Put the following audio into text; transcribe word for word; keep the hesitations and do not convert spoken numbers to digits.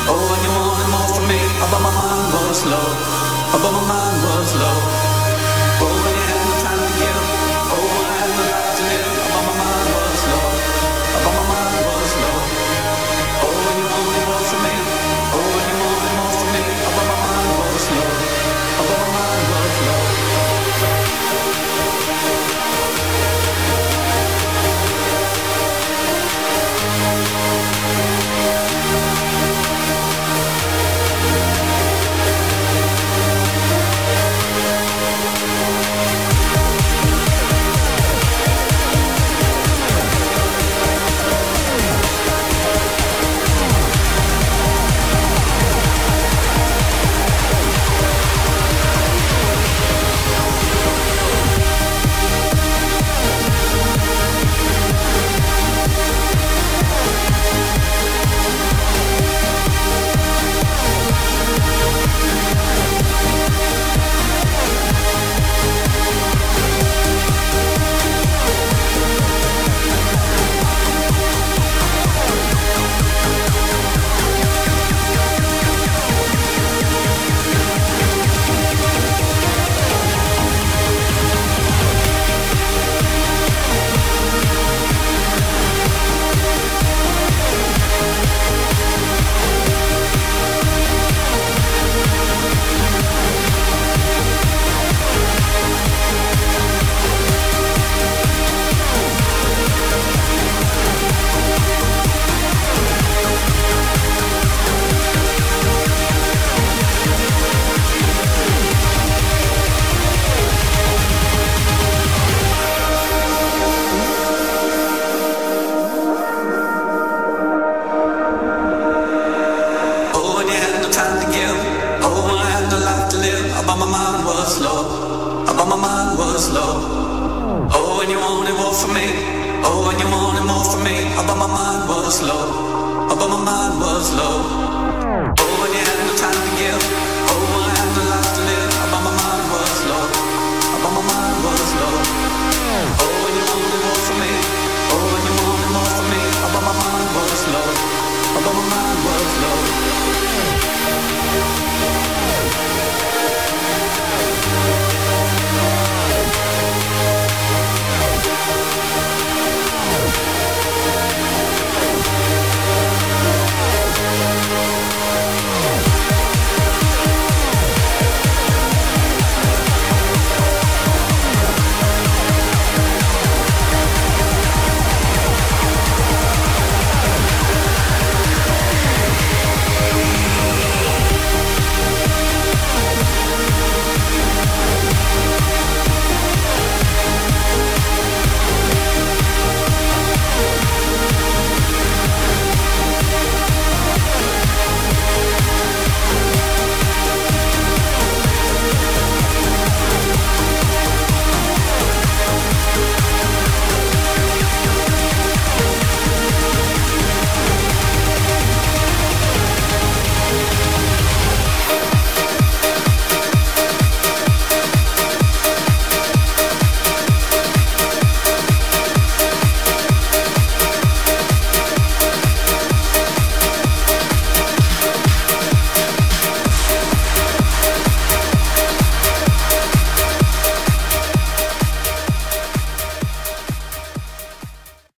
Oh, when you wanted more from me, oh, but my mind was low. Oh, but my mind was low. Oh, when you had no time to give. Oh, when I had no life to live. Oh, but my mind was low. Oh, but my mind was low. Oh, when you wanted more from me. Oh, when you wanted more from me. Oh, but my mind was low. Oh, but my mind was low. Oh, but my mind was low. Oh, when you had no time to give.